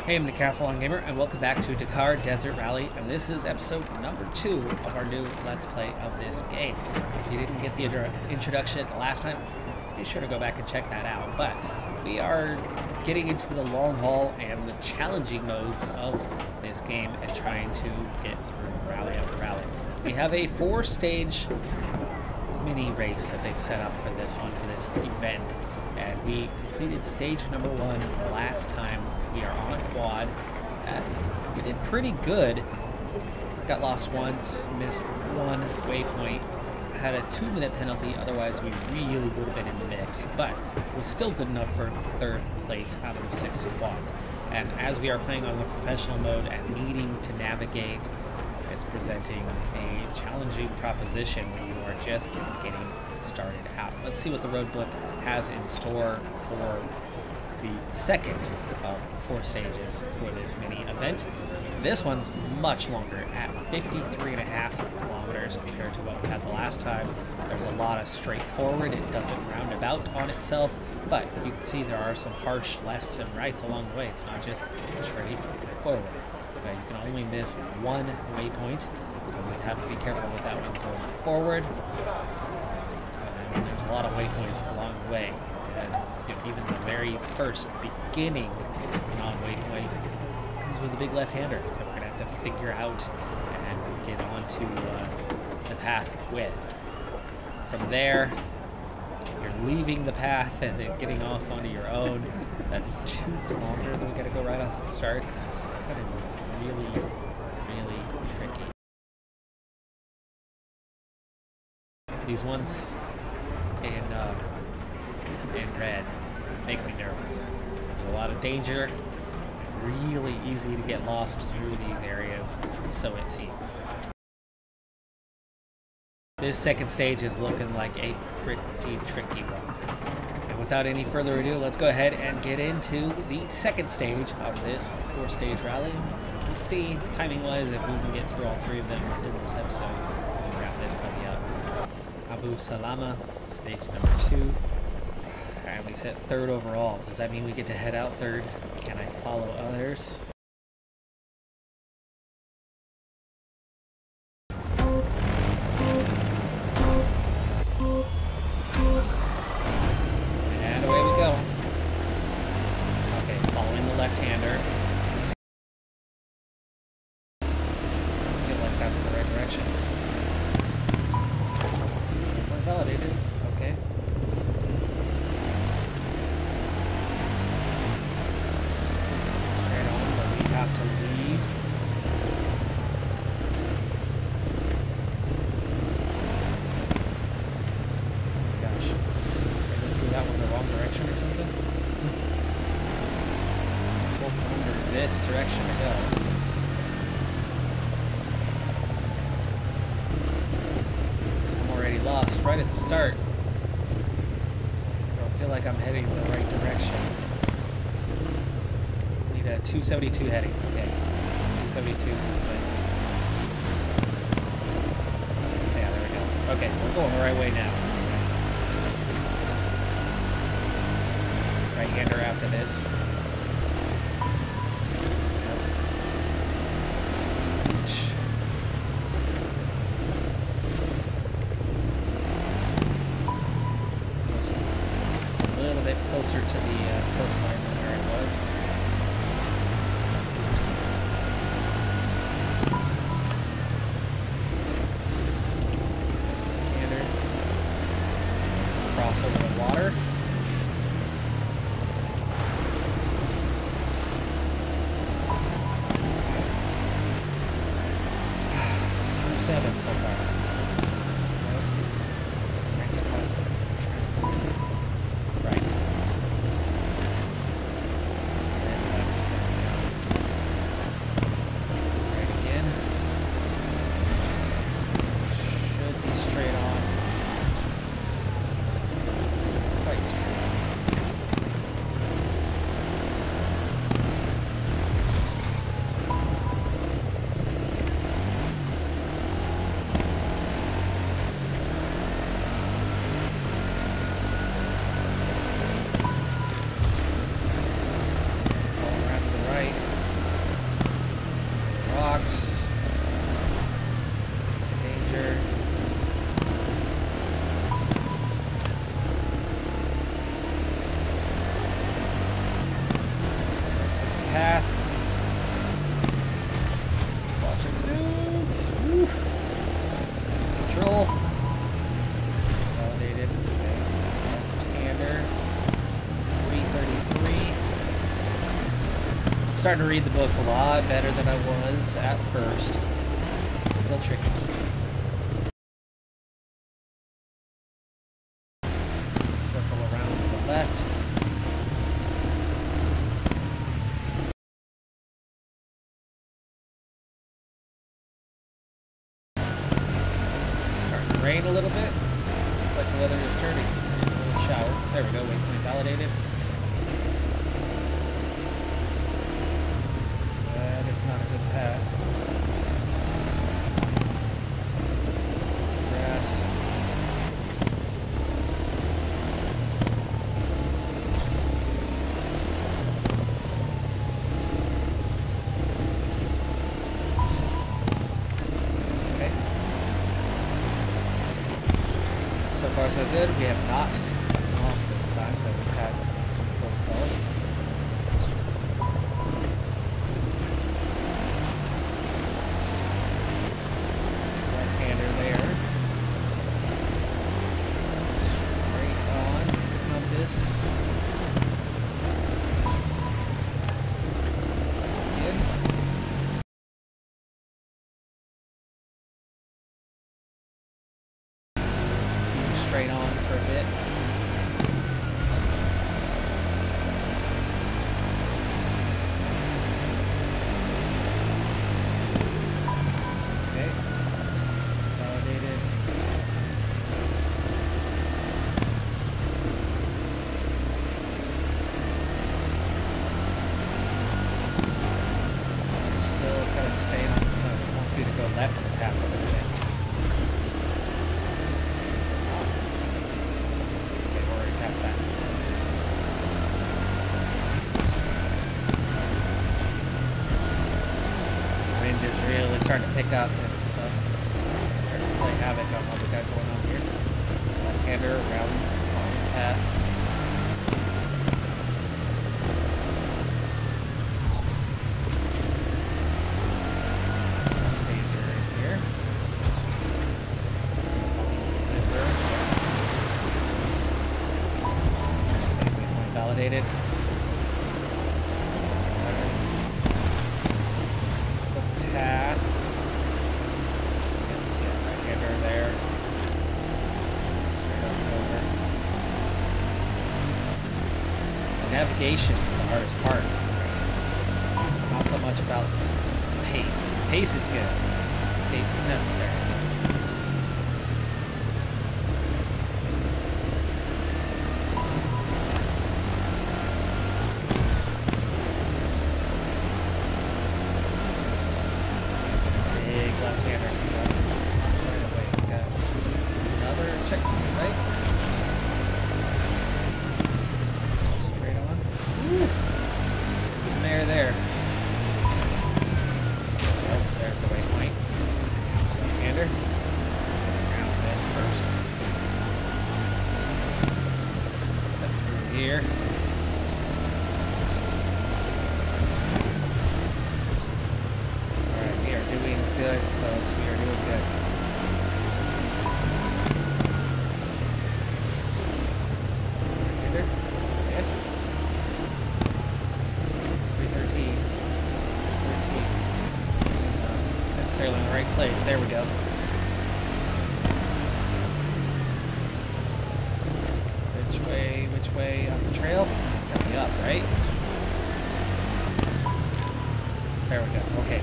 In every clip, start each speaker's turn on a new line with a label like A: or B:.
A: Hey, I'm Decathlon Gamer, and welcome back to Dakar Desert Rally, and this is episode number 2 of our new Let's Play of this game. If you didn't get the introduction last time, be sure to go back and check that out. But we are getting into the long haul and the challenging modes of this game and trying to get through rally after rally. We have a 4-stage mini race that they've set up for this one, for this event, and we completed stage number 1 last time. We are on a quad. We did pretty good. Got lost once, missed one waypoint, had a 2-minute penalty, otherwise we really would have been in the mix, but it was still good enough for 3rd place out of the 6 squads. And as we are playing on the professional mode and needing to navigate, it's presenting a challenging proposition when you are just getting started out. Let's see what the roadbook has in store for the second of 4 stages for this mini event. This one's much longer at 53.5 kilometers compared to what we had the last time. There's a lot of straightforward, it doesn't round about on itself, but you can see there are some harsh lefts and rights along the way. It's not just straightforward. Okay, you can only miss one waypoint, so we'd have to be careful with that one going forward. And there's a lot of waypoints along the way. And even the very first beginning non-waypoint comes with a big left-hander that we're going to have to figure out and get onto the path with. From there, you're leaving the path and then getting off onto your own. That's 2 kilometers and we got to go right off the start. It's kind of really tricky. These ones in red make me nervous. There's a lot of danger, really easy to get lost through these areas, so it seems. This second stage is looking like a pretty tricky one. And without any further ado, let's go ahead and get into the second stage of this 4-stage rally. We'll see, timing-wise, if we can get through all 3 of them within this episode. We'll wrap this puppy up. Abu Salama, stage number 2. And we set 3rd overall. Does that mean we get to head out 3rd? Can I follow others? And away we go. Okay, following the left-hander. I feel like that's the right direction. We're validated. Okay. Have to leave. Gosh, did I go through that one the wrong direction or something? Full under this direction to go. I'm already lost right at the start. I don't feel like I'm heading in the right direction. 272 heading. Okay. 272 is this way. Yeah, there we go. Okay, we're going the right way now. Right-hander after this. It's a little bit closer to the coastline than where it was. Cross over the water. I'm 7 so far. What is the next part? Right. And left. Right again. Should be straight on. Quite starting to read the book a lot better than I was at first. Still tricky. Circle around to the left. Starting to rain a little bit. Looks like the weather is turning. A little shower. There we go. Waypoint validated. That is not a good path. Grass. Okay. So far so good. We have not lost this time, but we've had some close calls. Left-hander there. Straight on the compass. Good. Continue straight on for a bit. Okay. Validated. We're still kind of staying on. It wants me to go left of the path a little bit. Okay, we're already past that. Wind is really starting to pick up. It's starting to play havoc on what we got going on here. Left-hander around on the path. Danger in here. Waypoint validated. The path. Yes, yeah, right-hander there. Straight up over. The navigation is the hardest part. It's not so much about pace. Pace is good. Pace is necessary. Big left-hander comes up right away. We got another checkpoint, right? Straight on. Woo! Some air there. Oh, there's the waypoint. Left-hander. Around this first. Cut through here. Alright, we are doing good, folks. We are doing good. Left-hander. Yes. 313. 13. Not necessarily in the right place. There we go. Which way up the trail? It's gotta be up, right? There we go. Okay.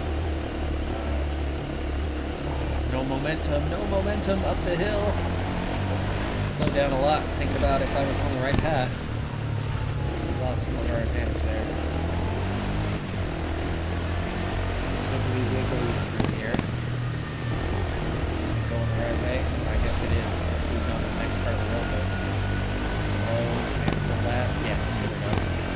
A: No momentum up the hill. Slow down a lot, thinking about if I was on the right path. We lost some of our advantage there. Wiggly through here. Going the right way? I guess it is. Just moved on to the next part of the railroad. Slow, slant to the left. Yes, here we go.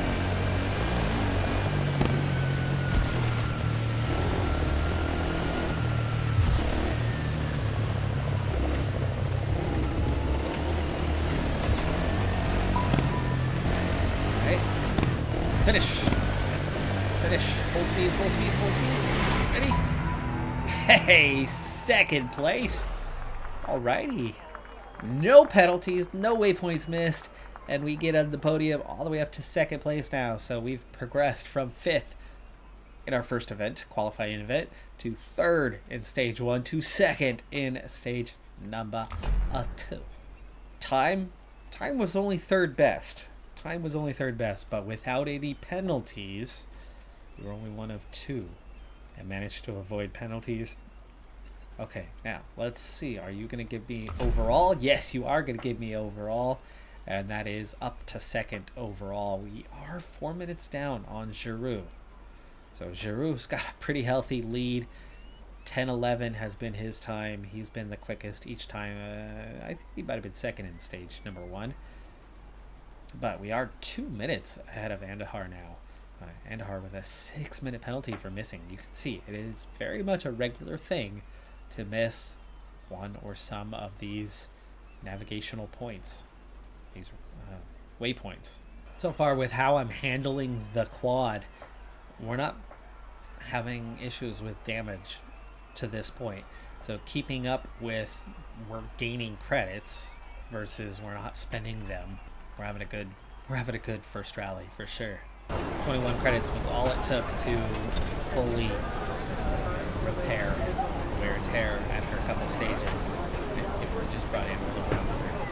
A: Finish. Full speed. Ready? Hey, second place. Alrighty. No penalties, no waypoints missed. And we get on the podium all the way up to second place now. So we've progressed from 5th in our first event, qualifying event, to 3rd in stage 1, to 2nd in stage number 2. Time was only 3rd best. Time was only 3rd best, but without any penalties, we were only 1 of 2 and managed to avoid penalties. Okay, now let's see. Are you going to give me overall? Yes, you are going to give me overall. And that is up to 2nd overall. We are 4 minutes down on Giroux. So Giroux's got a pretty healthy lead. 10:11 has been his time. He's been the quickest each time. I think he might have been 2nd in stage number 1. But we are 2 minutes ahead of Andahar now. Andahar with a 6-minute penalty for missing. You can see it is very much a regular thing to miss one or some of these navigational points. These waypoints. So far with how I'm handling the quad, we're not having issues with damage to this point. So keeping up with, we're gaining credits versus we're not spending them. We're having a good first rally for sure. 21 credits was all it took to fully repair wear and tear after a couple stages. It just brought in a little bit.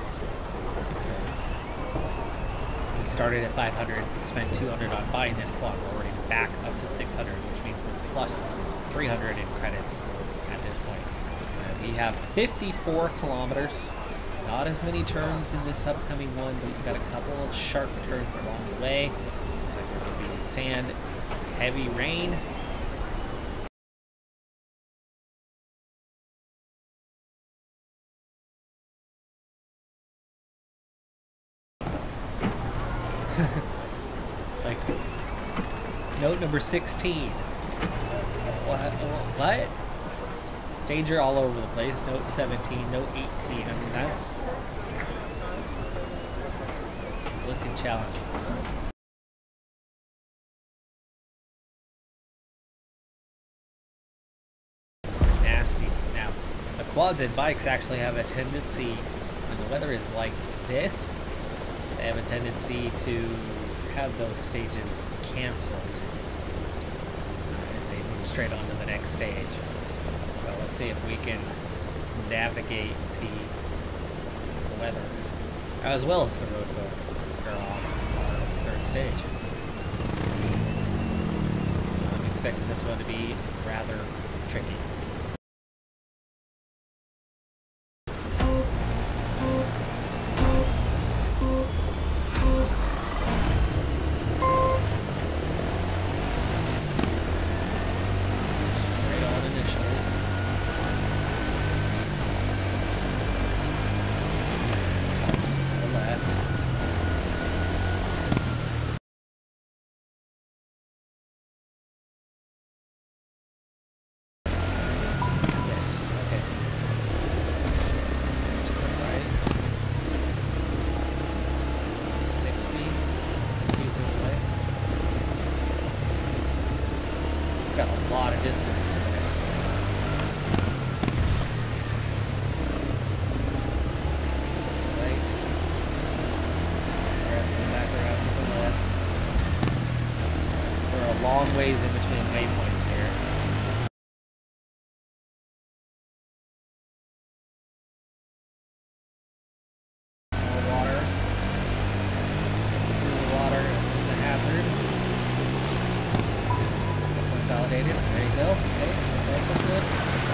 A: We started at 500, spent 200 on buying this quad. We're already back up to 600, which means we're plus 300 in credits at this point. We have 54 kilometers. Not as many turns in this upcoming one, but we've got a couple of sharp turns along the way. Looks like we're going to be in sand, heavy rain. Like, note number 16. What? Danger all over the place. Note 17, note 18. I mean, that's looking challenging. Nasty. Now, the quads and bikes actually have a tendency, when the weather is like this, they have a tendency to have those stages canceled. They move straight on to the next stage. So let's see if we can navigate the weather as well as the road on our 3rd stage. I'm expecting this one to be rather tricky. Got a lot of distance to the next one. Right. Around to the back, around to the left. We're a long ways in between waypoints here. More water. Through the water and the hazard. Validated. There you go. Okay, so that's so good.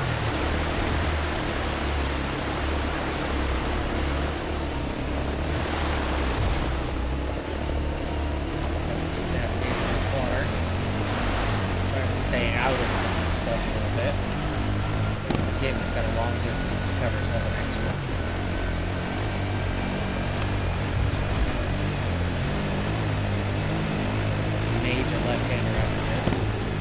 A: Navigating this water. Trying to stay out of stuff a little bit. Again, we've got a long distance to cover for the next one. Major left-hander after this.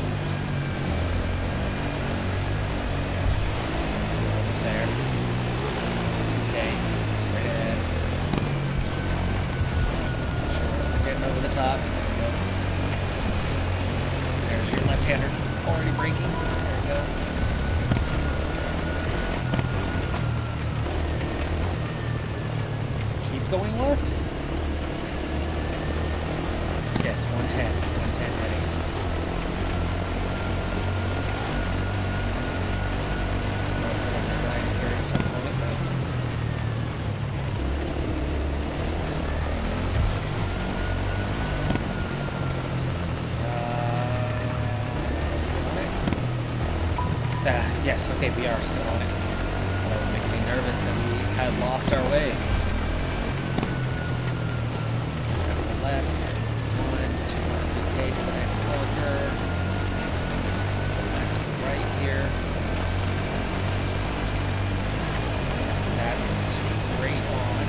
A: There. 2K, straight ahead. Sure, getting over the top. There we go. There's your left-hander already braking. There we go. Keep going left. Yes, 110. 110 heading. Right here at some point, but yes, okay, we are still on it. That was making me nervous that we had lost our way. To the left, 200 to the next bunker. Back to the right here. That is straight on.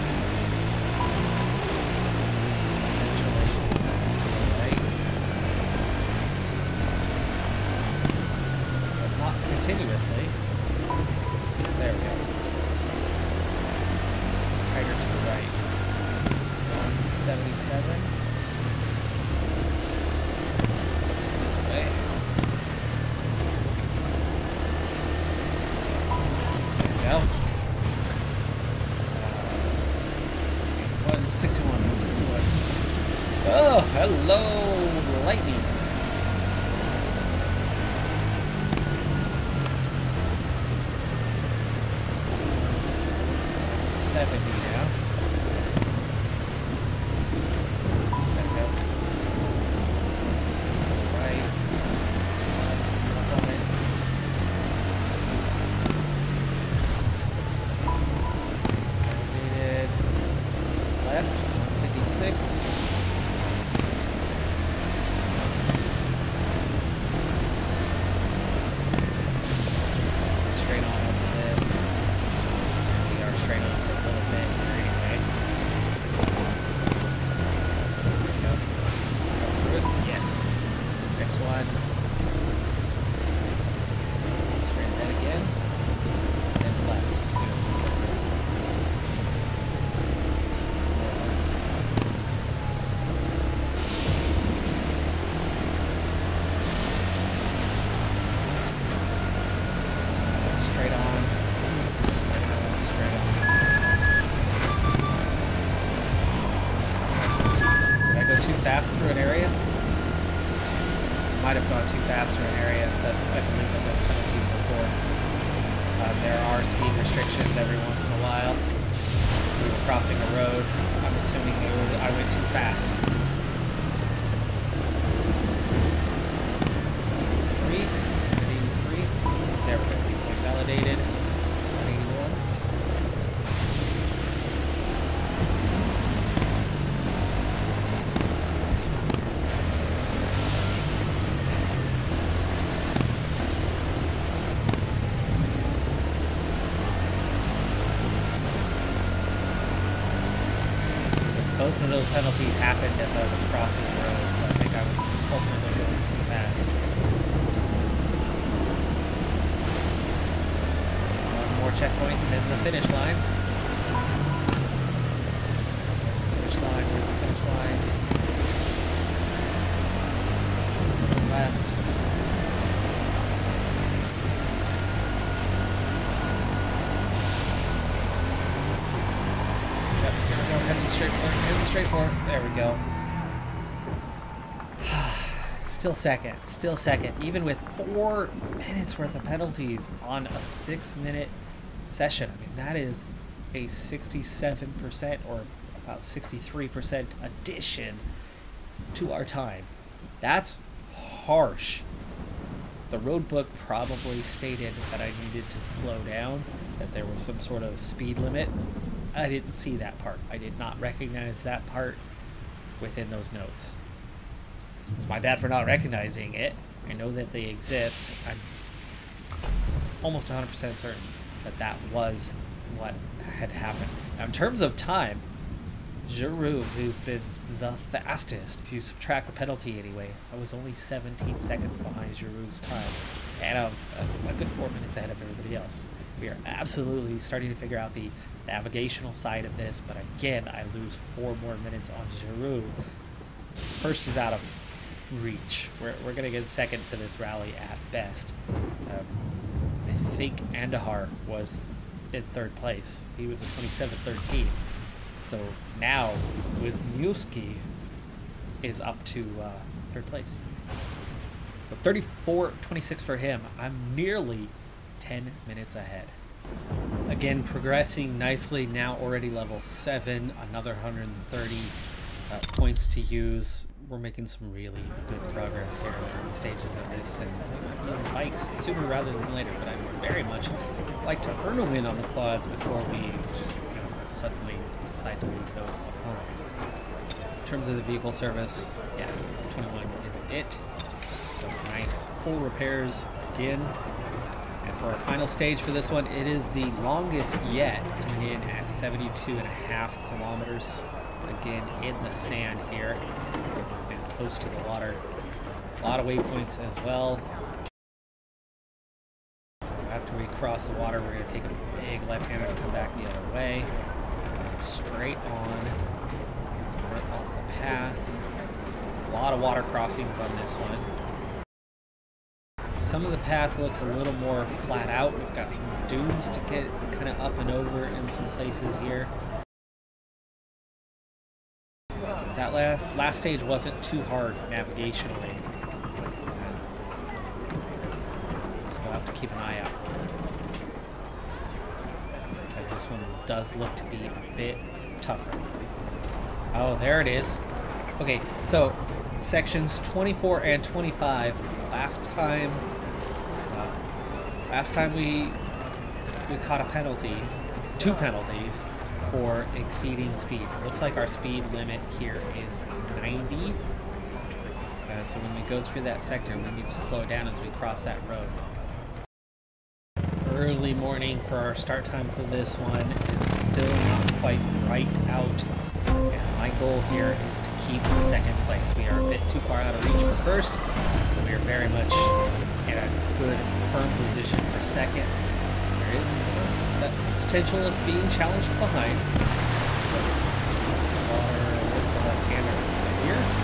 A: Eventually to the right. Not continuously. There we go. Tighter to the right. 177. This way. There we go. 161. 161. Oh, hello, lightning. 70 now. There we go. Right. Up on it. Elevated. Left. 156. Straight on over this. We are straight on for a little bit here anyway. Go through it. Yes. Next one. Straight ahead again. Then left. Soon. Straight on. Straight on. Did I go too fast through an area? Might have gone too fast through an area. I believe that those penalties before. There are speed restrictions every once in a while. We were crossing a road. I'm assuming I went too fast. 183. There we go. Point validated. 181. Both of those penalties happened as I was crossing the road, so I think I was ultimately going too fast. One more checkpoint and then the finish line. There's the finish line, where's the finish line? Left. Yep, here we go, heading straight for it, heading straight for it. There we go. Still second, even with 4 minutes worth of penalties on a 6-minute session. I mean, that is a 67% or about 63% addition to our time. That's harsh. The road book probably stated that I needed to slow down, that there was some sort of speed limit. I didn't see that part. I did not recognize that part within those notes. It's my bad for not recognizing it. I know that they exist. I'm almost 100% certain that that was what had happened. Now, in terms of time, Giroux, who's been the fastest, if you subtract the penalty anyway, I was only 17 seconds behind Giroux's time, and a good 4 minutes ahead of everybody else. We are absolutely starting to figure out the navigational side of this, but again, I lose 4 more minutes on Giroux. First is out of reach. We're going to get second for this rally at best. I think Andahar was in third place. He was a 27-13. So now Wisniewski is up to third place. So 34.26 for him. I'm nearly 10 minutes ahead. Again, progressing nicely. Now already level 7. Another 130 points to use. We're making some really good progress here in the stages of this, and we might be on bikes sooner rather than later. But I would very much like to earn a win on the quads before we just suddenly decide to leave those behind. In terms of the vehicle service, yeah, 21 is it. So nice full repairs again. And for our final stage for this one, it is the longest yet, coming in at 72.5 kilometers. Again, in the sand here. So we've been close to the water. A lot of waypoints as well. After we cross the water, we're going to take a big left-hander to come back the other way. Straight on. Right off the path. A lot of water crossings on this one. Some of the path looks a little more flat out. We've got some dunes to get kind of up and over in some places here. That last stage wasn't too hard navigationally. We'll have to keep an eye out, as this one does look to be a bit tougher. Oh, there it is. Okay, so sections 24 and 25. Last time we caught a penalty, 2 penalties for exceeding speed. It looks like our speed limit here is 90. So when we go through that sector, we need to slow down as we cross that road. Early morning for our start time for this one. It's still not quite right out. And my goal here is to keep second place. We are a bit too far out of reach for first. We are very much in a good, firm position for second. There is that potential of being challenged behind. Where's the left-hander? Here?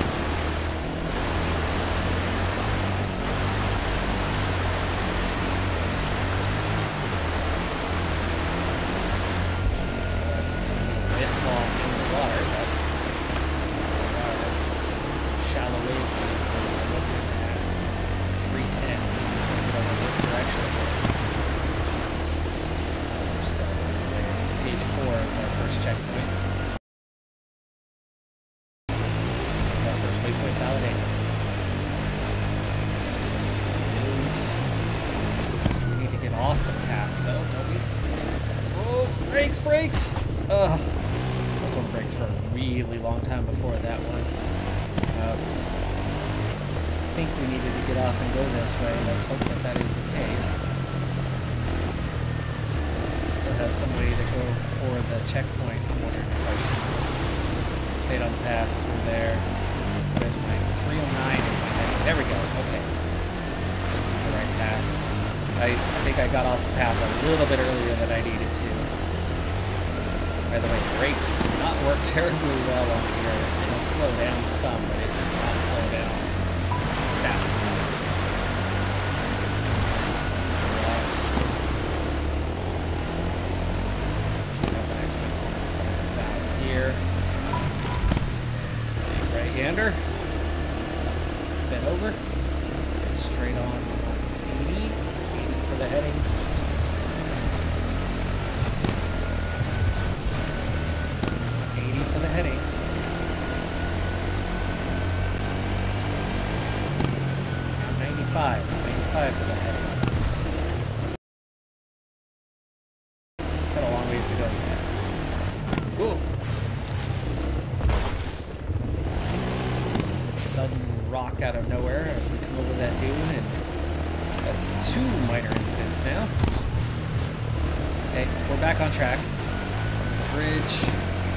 A: Brakes! Ugh. I was on brakes for a really long time before that one. I think we needed to get off and go this way. Let's hope that that is the case. Still have some way to go for the checkpoint. I'm wondering if I should stay on the path through there. What is my 309 in my head? There we go. Okay. This is the right path. I think I got off the path a little bit earlier than I needed to. By the way, the brakes do not work terribly well on here. It'll slow down some, but it does not slow down fast enough. Relax. Should have the next one down here. And right-hander. Bend over. Get straight on 80. 80 for the heading. For the heading. 95 for the heading. Got a long ways to go yet. Whoa! Sudden rock out of nowhere as we come over that dune, and that's 2 minor incidents now. Okay, we're back on track. Bridge.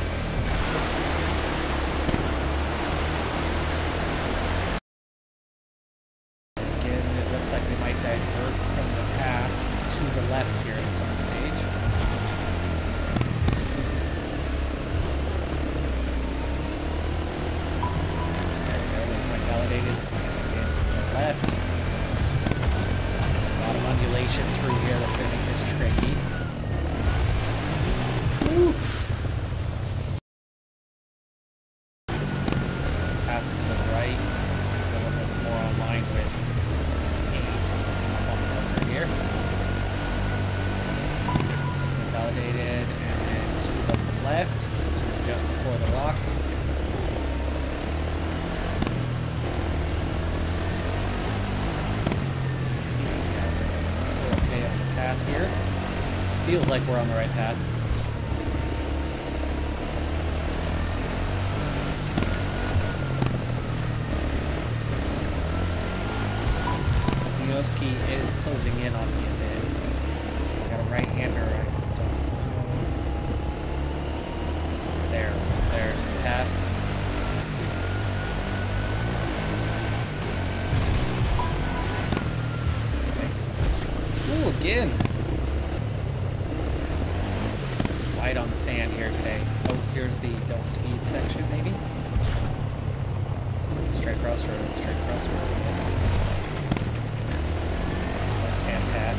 A: Divert from the path to the left here at some stage. There we go, waypoint validated. Again to the left. A lot of undulation through here that's going to make this tricky. Woo! just before the rocks. We're okay on the path here. Feels like we're on the right path. Ski is closing in on me a bit. Got a right-hander. I don't know. There's the path. Okay. Ooh, again. Light on the sand here today. Oh, here's the don't speed section, maybe. Straight crossroad. Straight crossroad. Yes. Path.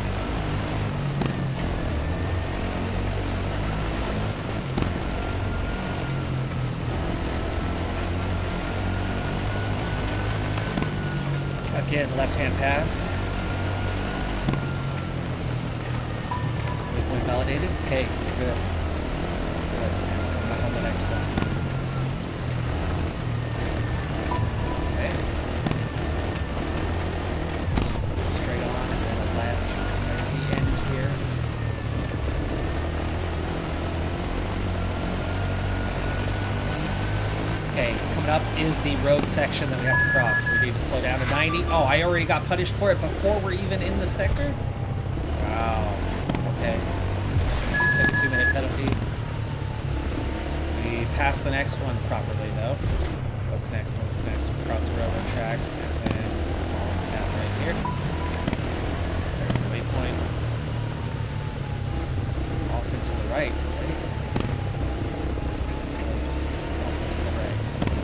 A: Again, left-hand path. Waypoint validated. Okay, good. Good. I'm on the next one. Okay. Straight on and then a left. Here. Okay, coming up is the road section that we have to cross. We need to slow down to 90. Oh, I already got punished for it before we're even in the sector? Wow. Okay. Just took a 2-minute penalty. We passed the next one properly, though. What's next? What's next? We cross the railroad tracks and then follow the path right here. There's the waypoint. Off and to the right, right? Yes, off and to the right.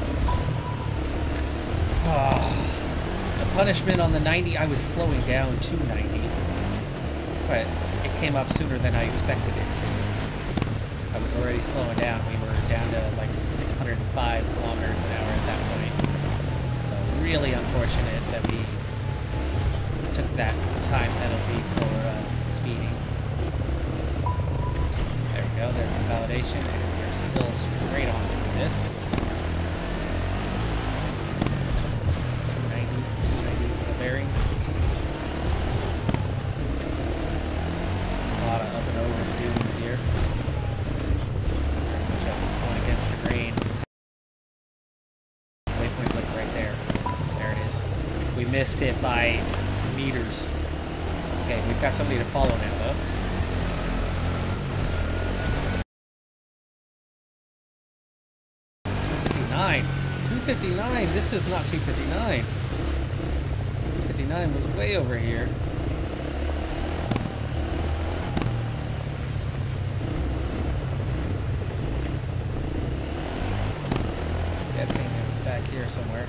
A: Oh, the punishment on the 90, I was slowing down to 90, but it came up sooner than I expected it to. I was already slowing down. We were down to like 105 kilometers an hour at that point. So really unfortunate that we took that time penalty for speeding. There we go, there's the validation, and we're still straight on through this. 290 for the bearing. A lot of up and over dunes here. Pretty much going against the grain. Waypoint's like right there. There it is. We missed it by meters. Okay, we've got somebody to follow now, though. 259. This is not 259. 259 was way over here. Guessing it was back here somewhere.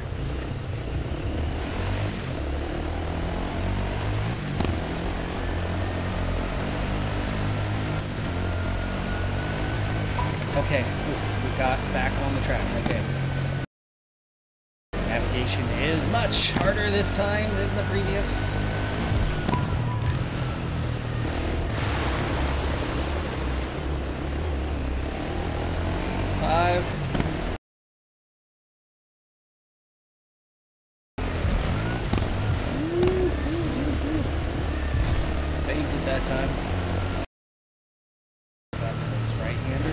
A: Okay, we got back on the track. Okay. Navigation is much harder this time than the previous. Five. Saved it that time. That was right-hander.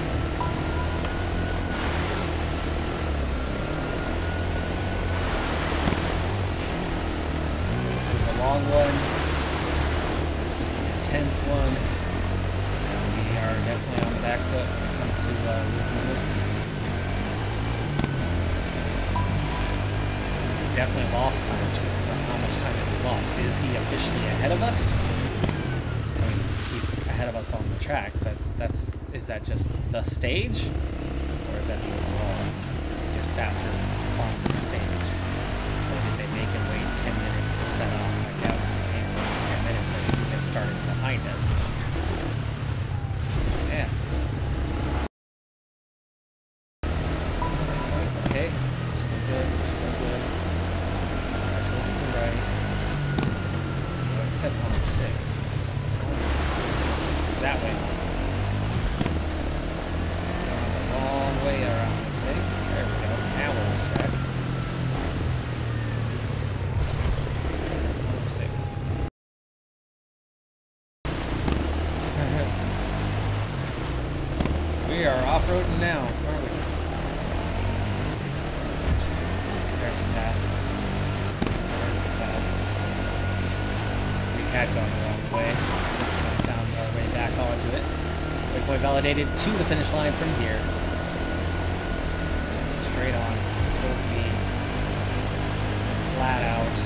A: Long one. This is an intense one. And we are definitely on the back foot when it comes to losing whiskey. We definitely lost time to him, but how much time have we lost? Is he officially ahead of us? I mean, he's ahead of us on the track, but is that just the stage? Or is that the overall? Is he just faster on the stage? Or did they make him wait 10 minutes to set off? Like out 10 minutes and he just started behind us. Yeah. Okay, we're still good, we're still good. Alright, go to the right. It's set 106. 106 is that way. Going the wrong way around this thing. There we go. Now we're on track. There's 106. We are off-roading now, aren't we? There's the path. There's the path. We had gone the wrong way. We found our way back onto it. Waypoint validated to the finish line from here. Straight on, full speed, flat out.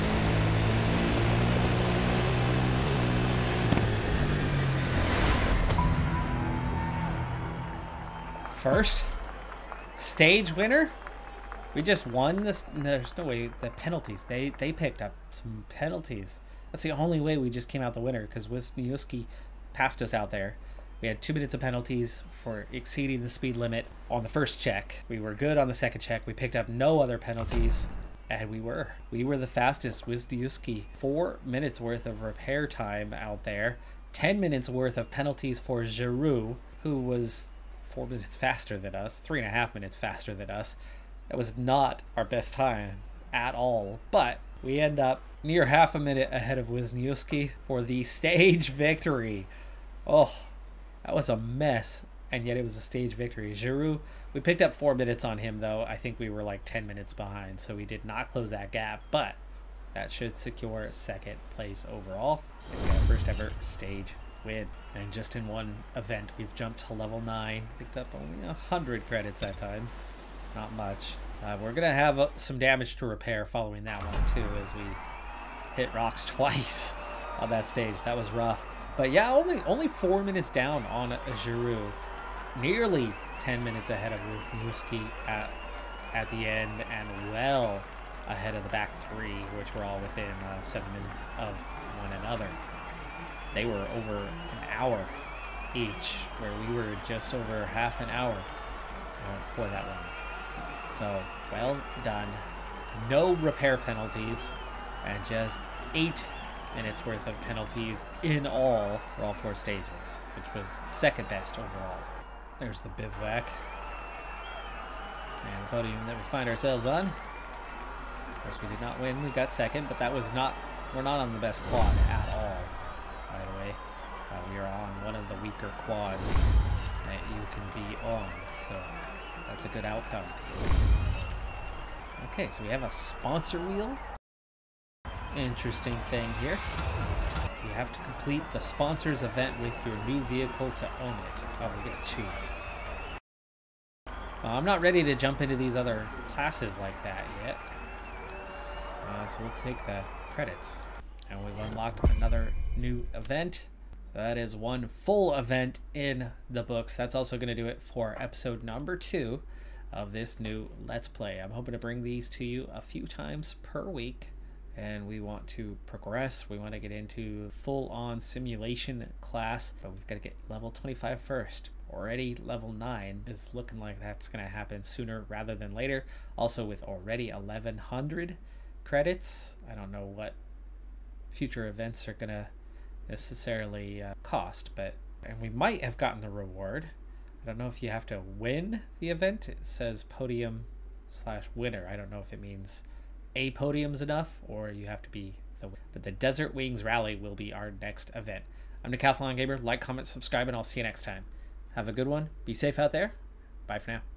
A: First stage winner? We just won this? No, there's no way. The penalties, they picked up some penalties. That's the only way we just came out the winner, because Wisniewski passed us out there. We had 2 minutes of penalties for exceeding the speed limit on the first check. We were good on the second check. We picked up no other penalties, and we were the fastest. Wisniewski, 4 minutes worth of repair time out there, 10 minutes worth of penalties for Giroux, who was 4 minutes faster than us, 3.5 minutes faster than us. That was not our best time at all, but we end up near half a minute ahead of Wisniewski for the stage victory. Oh, that was a mess, and yet it was a stage victory. Giroux, we picked up 4 minutes on him, though. I think we were like 10 minutes behind, so we did not close that gap, but that should secure second place overall. And we got our first ever stage win. And just in one event, we've jumped to level 9. Picked up only 100 credits that time. Not much. We're going to have some damage to repair following that one, too, as we hit rocks twice on that stage. That was rough. But yeah, only 4 minutes down on a Giroux. Nearly 10 minutes ahead of Wisniewski at the end, and well ahead of the back 3, which were all within 7 minutes of one another. They were over an hour each, where we were just over half an hour for that one. So, well done. No repair penalties, and just 8 minutes worth of penalties in all for all 4 stages, which was second best overall. There's the bivouac and the podium that we find ourselves on. Of course, we did not win. We got second, but that was not, we're not on the best quad at all, by the way. We are on one of the weaker quads that you can be on, so that's a good outcome. Okay, so we have a sponsor wheel. Interesting thing here. You have to complete the sponsors event with your new vehicle to own it. Oh, we get to choose. I'm not ready to jump into these other classes like that yet. So we'll take the credits. And we've unlocked another new event. So that is one full event in the books. That's also going to do it for episode number 2 of this new Let's Play. I'm hoping to bring these to you a few times per week. And we want to progress. We want to get into full-on simulation class, but we've got to get level 25 first. Already level 9 is looking like that's going to happen sooner rather than later. Also with already 1100 credits. I don't know what future events are going to necessarily cost, and we might have gotten the reward. I don't know if you have to win the event. It says podium/winner. I don't know if it means a podium's enough, or you have to be the winner. But the Desert Wings Rally will be our next event. I'm Decathlon Gamer. Like, comment, subscribe, and I'll see you next time. Have a good one. Be safe out there. Bye for now.